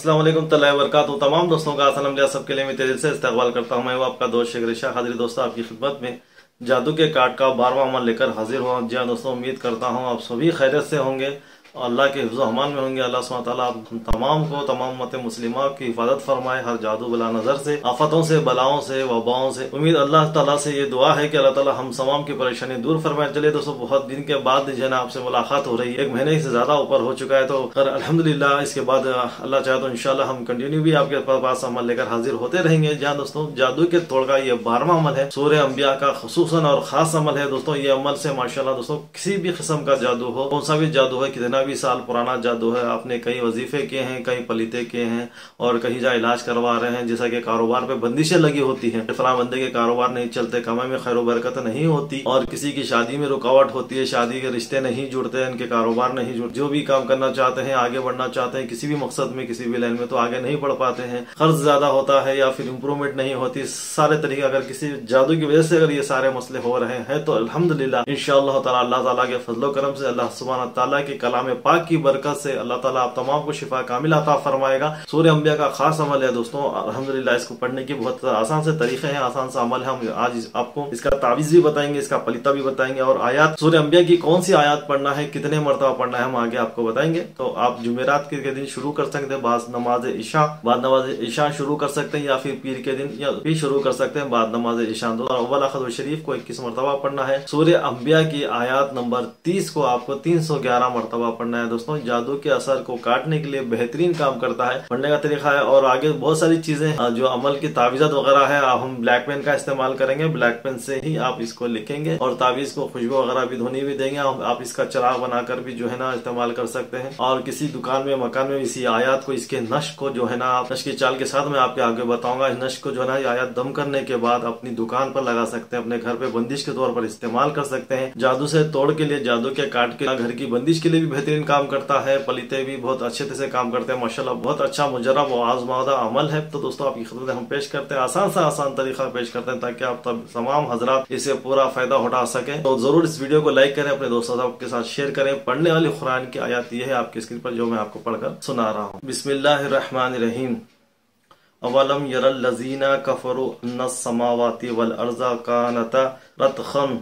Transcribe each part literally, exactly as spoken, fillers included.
अस्सलाम वालेकुम तआला वबरकातुहू। तमाम दोस्तों का सलाम लिया, सबके लिए मैं तेरे से इस्तकबाल करता हूँ। मैं वो आपका दोस्त शेख रिशा हाजिर दोस्तों आपकी खिदमत में जादू के कार्ड का बारहवां अमल लेकर हाजिर हुआ। जी हाँ दोस्तों, उम्मीद करता हूँ आप सभी खैरियत से होंगे, अल्लाह के हिफ्ज़ अमान में होंगे। अल्लाह सुब्हानहू व तआला आप हम तमाम को, तमाम उम्मत मुस्लिमा की हिफाजत फरमाए हर जादू बला नजर से, आफतों से, बलाओं से, वबाओं से। उम्मीद अल्लाह ताला से ये दुआ है कि अल्लाह ताला हम तमाम की परेशानी दूर फरमाए। चलिए दोस्तों, बहुत दिन के बाद जो है ना आपसे मुलाकात हो रही है, एक महीने से ज्यादा ऊपर हो चुका है, तो अल्हम्दुलिल्लाह इसके बाद अल्लाह चाहे तो इंशाल्लाह हम कंटिन्यू भी आपके पास अमल लेकर हाजिर होते रहेंगे। जहाँ दोस्तों जादू के तोड़ का ये बारहवां अमल है, सूरह अंबिया का खुसूसन और खास अमल है दोस्तों। ये अमल से माशाल्लाह दोस्तों किसी भी किस्म का जादू हो, कौन सा भी जादू है, कितना भी साल पुराना जादू है, आपने कई वजीफे किए हैं, कई पलीते किए हैं और कहीं जा इलाज करवा रहे हैं, जैसा कि कारोबार पे बंदिशें लगी होती हैं, फलां बंदे के कारोबार नहीं चलते, कमाई में खैर बरकत नहीं होती, और किसी की शादी में रुकावट होती है, शादी के रिश्ते नहीं जुड़ते हैं, इनके कारोबार नहीं जुड़ते, जो भी काम करना चाहते हैं, आगे बढ़ना चाहते हैं किसी भी मकसद में, किसी भी लाइन में, तो आगे नहीं बढ़ पाते हैं, खर्च ज्यादा होता है या फिर इंप्रूवमेंट नहीं होती, सारे तरीके अगर किसी जादू की वजह से अगर ये सारे मसले हो रहे हैं तो अल्हम्दुलिल्लाह इंशाअल्लाह ताला अल्लाह ताला के फजलो करम से, अल्लाह सुब्हानहू तआला के कलाम पाक की बरकत से अल्लाह ताला आप तमाम को शिफा कामिल अता फरमाएगा। सूरह अंबिया का खास अमल है दोस्तों, अल्हम्दुलिल्लाह इसको पढ़ने की बहुत आसान से तरीके हैं, आसान सा अमल है। हम आज आपको इसका तावीज भी बताएंगे, इसका पलिता भी बताएंगे, और आयात सूरह अंबिया की कौन सी आयात पढ़ना है, कितने मरतबा पढ़ना है, हम आगे आपको बताएंगे। तो आप जुमेरात के दिन शुरू कर सकते हैं, बाद नमाज इशा बाद नमाज इशा शुरू कर सकते हैं, या फिर पीर के दिन या भी शुरू कर सकते हैं बाद नमाज इशा। अव्वल अखद शरीफ को इक्कीस मरतबा पढ़ना है। सूरह अंबिया की आयात नंबर तीस को आपको तीन सौ ग्यारह मरतबा पढ़ना है दोस्तों। जादू के असर को काटने के लिए बेहतरीन काम करता है, पढ़ने का तरीका है। और आगे बहुत सारी चीजें जो अमल की तावीज़त वगैरह है, हम ब्लैक पेन का इस्तेमाल करेंगे, ब्लैक पेन से ही आप इसको लिखेंगे, और तावीज को खुशबू वगैरह भी धोनी भी देंगे। आप इसका चिराग बनाकर भी जो है ना इस्तेमाल कर सकते हैं, और किसी दुकान में, मकान में इसी आयात को, इसके नश्क को जो है ना, आप नश्क की चाल के साथ मैं आपके आगे बताऊंगा। इस नश्क को जो है ना आयात दम करने के बाद अपनी दुकान पर लगा सकते हैं, अपने घर पे बंदिश के तौर पर इस्तेमाल कर सकते हैं। जादू से तोड़ के लिए, जादू के काट के घर की बंदिश के लिए भी बेहतरीन काम करता है, पलिते भी बहुत अच्छे से काम करते हैं माशाल्लाह। बहुत अच्छा मुजरब और आजमादा अमल है। तो दोस्तों आपकी खिदमत में हम पेश करते हैं, आसान सा आसान तरीका पेश करते हैं, ताकि आप तब तमाम हजरात इसे पूरा फायदा उठा सके। तो जरूर इस वीडियो को लाइक करें, अपने दोस्तों के साथ शेयर करें। पढ़ने वाली कुरान की आयत ये है आपकी स्क्रीन पर, जो मैं आपको पढ़कर सुना रहा हूँ। बिस्मिल्लाहिर्रहमानिर्रहीम। अवलम यरल्लज़ीना कफरू अन्नस समावाति वल अर्ज़ा कानता रतखन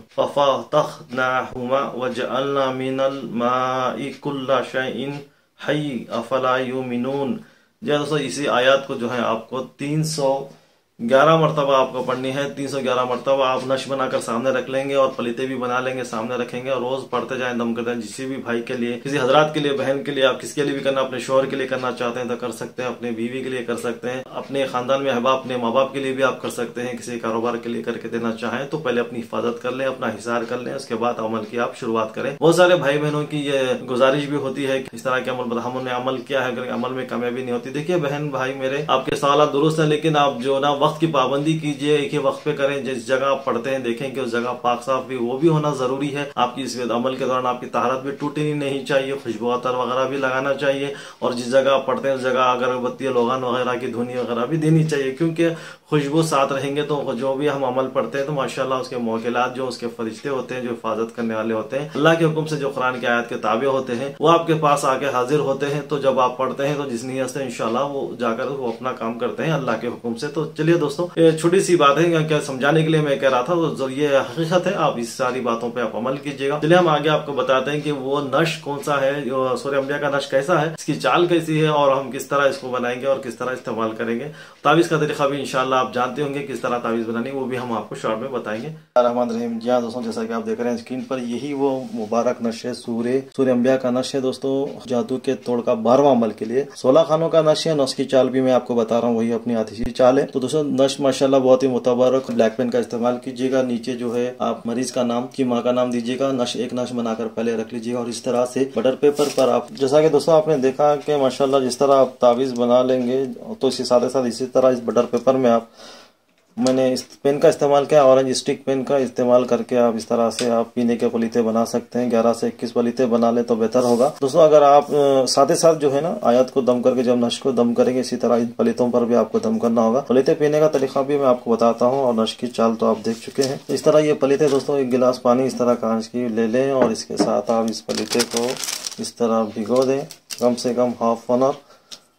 फफतहनाहुमा वजअलना मिनल माइ कुल्ला शैइन हय्य अफला युमिनून। जी दोस्तों, इसी आयत को जो है आपको तीन सौ ग्यारह मरतबा आपको पढ़नी है। तीन सौ ग्यारह मरतबा आप नश बनाकर सामने रख लेंगे, और पलिते भी बना लेंगे, सामने रखेंगे, और रोज पढ़ते जाएं, दम करते हैं। किसी भी भाई के लिए, किसी हजरात के लिए, बहन के लिए, आप किसके लिए भी करना, अपने शोहर के लिए करना चाहते हैं तो कर सकते हैं, अपने बीवी के लिए कर सकते हैं, अपने खानदान में अहबाब, अपने माँ बाप के लिए भी आप कर सकते हैं। किसी कारोबार के लिए करके देना चाहें तो पहले अपनी हिफाजत कर लें, अपना हिसार कर लें, उसके बाद अमल की आप शुरुआत करें। बहुत सारे भाई बहनों की ये गुजारिश भी होती है कि इस तरह के अमल हमने अमल किया है, अमल में कामयाबी नहीं होती। देखिए बहन भाई मेरे, आपके सवाल दुरुस्त है, लेकिन आप जो ना वक्त की पाबंदी कीजिए, एक ही वक्त पे करें। जिस जगह आप पढ़ते हैं देखें कि उस जगह पाक साफ भी, वो भी होना जरूरी है। आपकी इस अमल के दौरान आपकी तहारत भी टूटनी नहीं चाहिए, खुशबू अतर वगैरह भी लगाना चाहिए, और जिस जगह आप पढ़ते हैं उस जगह अगरबत्ती, लोगान वगैरह की धुनी वगैरह भी देनी चाहिए, क्योंकि खुशबू साथ रहेंगे तो जो भी हम अमल पढ़ते हैं तो माशाल्लाह उसके मौकिलात, जो उसके फरिश्ते होते हैं, जो हिफाजत करने वाले होते हैं, अल्लाह के हुक्म से जो कुरान की आयत के ताबे होते हैं, वो आपके पास आके हाजिर होते हैं। तो जब आप पढ़ते हैं तो जिस नीयत से इंशाल्लाह वो जाकर वो अपना काम करते हैं अल्लाह के हुक्म से। तो चलिए दोस्तों, छोटी सी बात है, क्या समझाने के लिए मैं कह रहा था, तो ये हकीकत है, आप इस सारी बातों पे आप अमल कीजिएगा। चलिए हम आगे आपको बताते हैं कि वो नश कौन सा है, सूरह अंबिया का नश कैसा है, इसकी चाल कैसी है, और हम किस तरह इसको बनाएंगे और किस तरह इस्तेमाल करेंगे। तावीज का तरीका भी इंशाल्लाह आप जानते होंगे, किस तरह तावीज बनानी, वो भी हम आपको शॉर्ट में बताएंगे। रहमान रहीम। जी हाँ दोस्तों, जैसा कि आप देख रहे हैं स्क्रीन पर, यही वो मुबारक नश है, सूरह सूरह अंबिया का नश है दोस्तों। जादू के तोड़ का बारहवां अमल के लिए सोलह खानों का नश है। नश की चाल भी मैं आपको बता रहा हूँ, वही अपनी आतिशी चाल है। तो दोस्तों नश माशाल्लाह बहुत ही मुतबरक, ब्लैक पेन का इस्तेमाल कीजिएगा। नीचे जो है आप मरीज का नाम, की माँ का नाम दीजिएगा, नश एक नश बनाकर पहले रख लीजिएगा, और इस तरह से बटर पेपर पर आप, जैसा कि दोस्तों आपने देखा कि माशाल्लाह जिस तरह आप तावीज बना लेंगे, तो इसी साथ साथ इसी तरह इस बटर पेपर में आप, मैंने इस पेन का इस्तेमाल किया, ऑरेंज स्टिक पेन का इस्तेमाल करके आप इस तरह से आप पीने के पलीते बना सकते हैं। ग्यारह से इक्कीस पलीते बना ले तो बेहतर होगा दोस्तों। अगर आप साथ ही साथ जो है ना आयत को दम करके जब नश को दम करेंगे, इसी तरह इन पलीतों पर भी आपको दम करना होगा। पलीते पीने का तरीका भी मैं आपको बताता हूँ, और नश की चाल तो आप देख चुके हैं। इस तरह ये पलीते दोस्तों, एक गिलास पानी इस तरह कांच की ले लें, और इसके साथ आप इस पलीते को इस तरह भिगो दें, कम से कम half an hour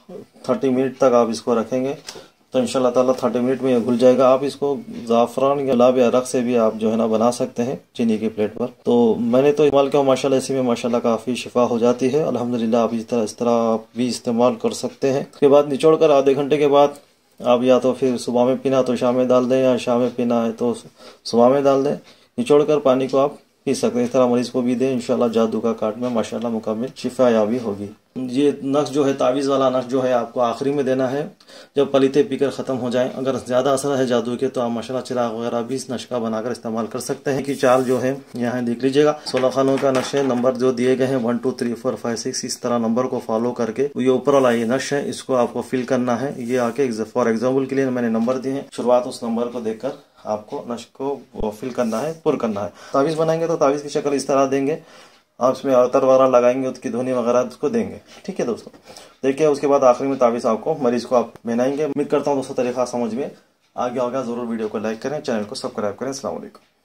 thirty minute तक आप इसको रखेंगे तो इंशाल्लाह ताला थर्टी मिनट में ये घुल जाएगा। आप इसको ज़ाफ़रान या गुलाब या अरक से भी आप जो है ना बना सकते हैं चीनी की प्लेट पर। तो मैंने तो इस्तेमाल किया माशाल्लाह, इसी में माशाल्लाह काफ़ी शिफा हो जाती है अल्हम्दुलिल्लाह। आप इस तरह इस तरह आप भी इस्तेमाल कर सकते हैं। उसके बाद निचोड़ कर आधे घंटे के बाद आप या तो फिर सुबह में पीना तो शाम में डाल दें, या शाम में पीना है तो सुबह में डाल दें। निचोड़ कर पानी को आप पी सकते हैं। इस तरह मरीज को भी दें, इंशाल्लाह जादू का काट में माशाल्लाह मुकम्मल शिफा याबी होगी। ये नक्श जो है तावीज़ वाला नक्श जो है आपको आखिरी में देना है जब पलीते पीकर ख़त्म हो जाएं। अगर ज़्यादा असर है जादू के तो आप माशाल्लाह चिराग वगैरह भी इस नक्श का बनाकर इस्तेमाल कर सकते हैं। कि चाल जो है यहाँ देख लीजिएगा, सोलह खानों का नक्श है। नंबर जो दिए गए हैं one two three four five six, इस तरह नंबर को फॉलो करके ये ऊपर वाला ये नक्श है इसको आपको फिल करना है। ये आके फॉर एग्जाम्पल के लिए मैंने नंबर दिए हैं, शुरुआत उस नंबर को देखकर आपको नक्श को फिल करना है, पुर करना है। तावीज़ बनाएंगे तो तावीज़ की शक्ल इस तरह देंगे, आप इसमें अतर वगैरह लगाएंगे, उसकी धुनी वगैरह उसको देंगे। ठीक है दोस्तों, देखिए उसके बाद आखिरी में तावीज़ आपको मरीज को आप पहनाएंगे। उम्मीद करता हूँ दोस्तों तरीका समझ में आ गया होगा। जरूर वीडियो को लाइक करें, चैनल को सब्सक्राइब करें। अस्सलाम वालेकुम।